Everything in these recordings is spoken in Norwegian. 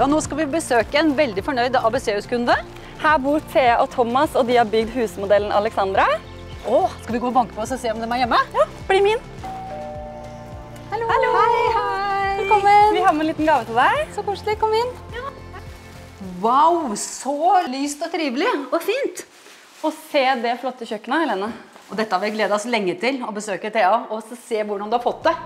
Ja, nå skal vi besøke en veldig fornøyd ABC-huskunde. Her bor Thea og Thomas, og de har bygd husmodellen Alexandra. Skal vi gå og banke på oss og se om de er hjemme? Ja, bli min. Hallo. Hallo. Hei. Velkommen. Vi har med en liten gave til deg. Så koselig, kom inn. Wow, så lyst og trivelig og fint. Og se det flotte kjøkkenet, Helene. Og dette har vi gledet oss lenge til, å besøke Thea og se hvordan du har fått det.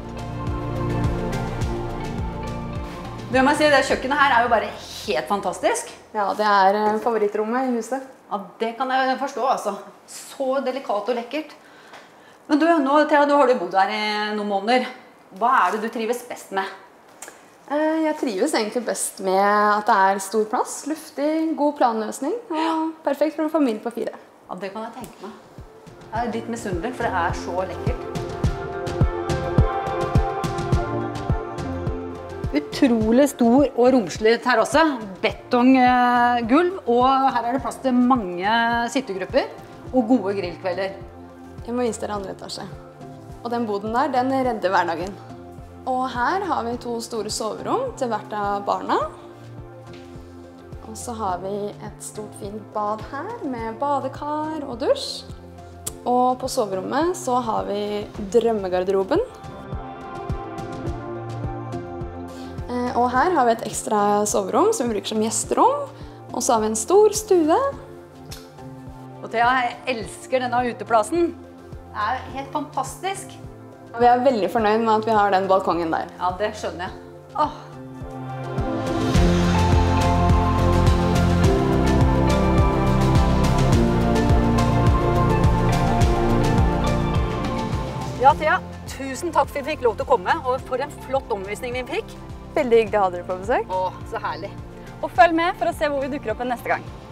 Det må jeg si, det kjøkkenet her er jo bare helt fantastisk. Ja, det er favorittrommet i huset. Ja, det kan jeg forstå, altså. Så delikat og lekkert. Men du, nå, Thea, du har jo bodd her i noen måneder. Hva er det du trives best med? Jeg trives egentlig best med at det er stor plass, luftig, god planløsning og perfekt for en familie på 4. Ja, det kan jeg tenke meg. Jeg er litt misunnelig, for det er så lekkert. Utrolig stor og romslig terrasse, betonggulv, og her er det plass til mange sittegrupper og gode grillkvelder. Jeg må vise dere andre etasje. Og den boden der, den redder hverdagen. Og her har vi 2 store soverom til hvert av barna. Og så har vi et stort fint bad her med badekar og dusj. Og på soverommet så har vi drømmegarderoben. Og her har vi et ekstra soverom som vi bruker som gjesterom. Og så har vi en stor stue. Og Thea, jeg elsker denne uteplassen. Det er helt fantastisk. Vi er veldig fornøyd med at vi har den balkongen der. Ja, det skjønner jeg. Åh. Ja, Thea, tusen takk for at vi fikk lov til å komme, og for en flott omvisning vi fikk. Veldig hyggelig å ha dere på besøk. Åh, så herlig. Og følg med for å se hvor vi dukker opp neste gang.